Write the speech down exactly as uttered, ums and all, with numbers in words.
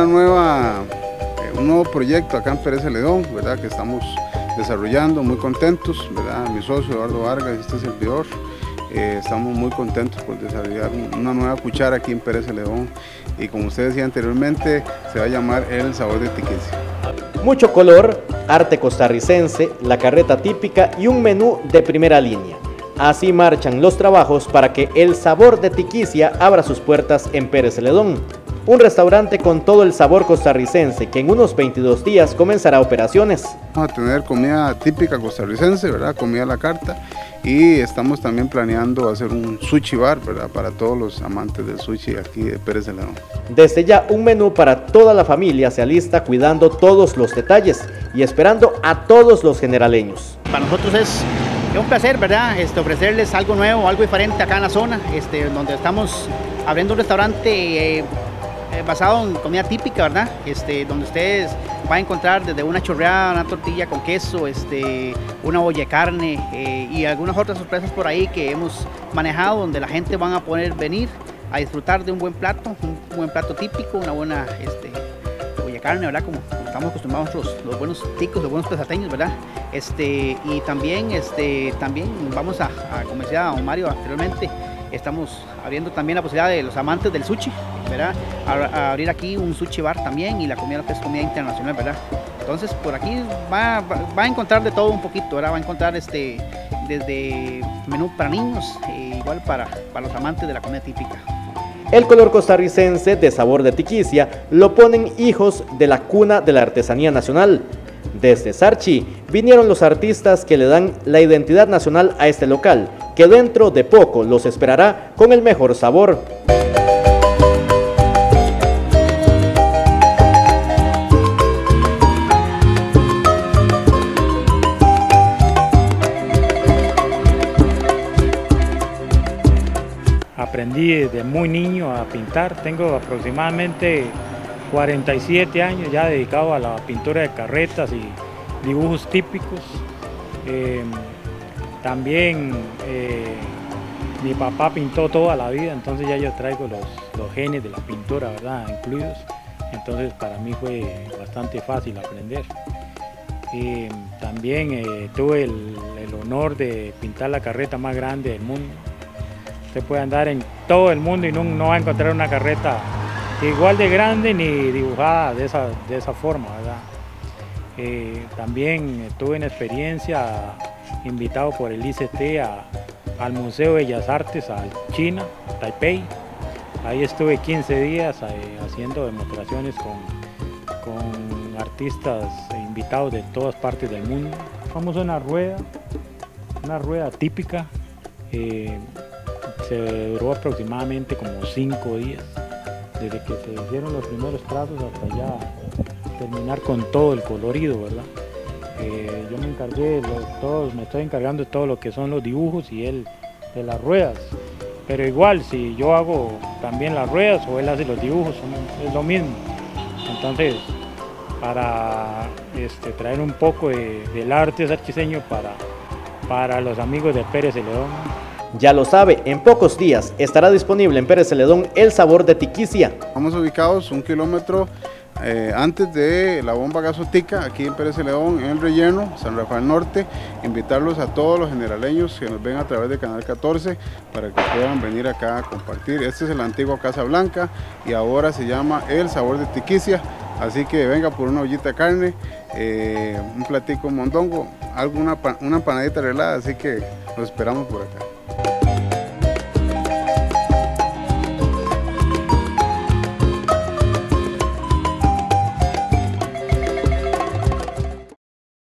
nueva, eh, un nuevo proyecto acá en Pérez Celedón, ¿verdad? Que estamos desarrollando, muy contentos, ¿verdad? Mi socio Eduardo Vargas y este servidor, eh, estamos muy contentos por desarrollar una nueva cuchara aquí en Pérez Celedón y como usted decía anteriormente, se va a llamar El Sabor de Tiquicia. Mucho color, arte costarricense, la carreta típica y un menú de primera línea. Así marchan los trabajos para que El Sabor de Tiquicia abra sus puertas en Pérez Celedón. Un restaurante con todo el sabor costarricense que en unos veintidós días comenzará operaciones. Vamos a tener comida típica costarricense, ¿verdad? Comida a la carta, y estamos también planeando hacer un sushi bar, ¿verdad? Para todos los amantes del sushi aquí de Pérez Celedón. Desde ya un menú para toda la familia se alista cuidando todos los detalles y esperando a todos los generaleños. Para nosotros es un placer, ¿verdad? Este, ofrecerles algo nuevo, algo diferente acá en la zona, este, donde estamos abriendo un restaurante eh, basado en comida típica, ¿verdad? Este, donde ustedes van a encontrar desde una chorreada, una tortilla con queso, este, una olla de carne eh, y algunas otras sorpresas por ahí que hemos manejado, donde la gente van a poder venir a disfrutar de un buen plato, un buen plato típico, una buena este, olla de carne, ¿verdad? Como, como estamos acostumbrados los, los buenos ticos, los buenos pesateños, ¿verdad? Este, y también, este, también vamos a, a como decía don Mario anteriormente, estamos abriendo también la posibilidad de los amantes del sushi, ¿verdad? A, a abrir aquí un sushi bar también y la comida que es comida internacional, ¿verdad? Entonces por aquí va, va, va a encontrar de todo un poquito, ¿verdad? Va a encontrar este, desde menú para niños, e igual para, para los amantes de la comida típica. El color costarricense de Sabor de Tiquicia lo ponen hijos de la cuna de la artesanía nacional. Desde Sarchi vinieron los artistas que le dan la identidad nacional a este local, que dentro de poco los esperará con el mejor sabor. Aprendí desde muy niño a pintar, tengo aproximadamente cuarenta y siete años ya dedicado a la pintura de carretas y dibujos típicos. Eh, también eh, mi papá pintó toda la vida, entonces ya yo traigo los, los genes de la pintura, ¿verdad? Incluidos. Entonces para mí fue bastante fácil aprender. Eh, también eh, tuve el, el honor de pintar la carreta más grande del mundo. Usted puede andar en todo el mundo y no, no va a encontrar una carreta igual de grande ni dibujada de esa, de esa forma, ¿verdad? Eh, también tuve una experiencia invitado por el I C T a, al Museo de Bellas Artes a China, Taipei. Ahí estuve quince días eh, haciendo demostraciones con, con artistas invitados de todas partes del mundo. Vamos a una rueda, una rueda típica, eh, se duró aproximadamente como cinco días. Desde que se hicieron los primeros trazos hasta ya terminar con todo el colorido, ¿verdad? Eh, yo me encargué, de todos, me estoy encargando de todo lo que son los dibujos y él de las ruedas. Pero igual, si yo hago también las ruedas o él hace los dibujos, es lo mismo. Entonces, para este, traer un poco de, del arte sarchiseño para, para los amigos de Pérez Celedón. Ya lo sabe, en pocos días estará disponible en Pérez Celedón El Sabor de Tiquicia. Estamos ubicados un kilómetro eh, antes de la bomba gasotica, aquí en Pérez Celedón, en el relleno, San Rafael Norte. Invitarlos a todos los generaleños que nos ven a través de Canal catorce para que puedan venir acá a compartir. Este es el antiguo Casa Blanca y ahora se llama El Sabor de Tiquicia. Así que venga por una ollita de carne, eh, un platico mondongo, alguna, una empanadita arreglada, así que los esperamos por acá.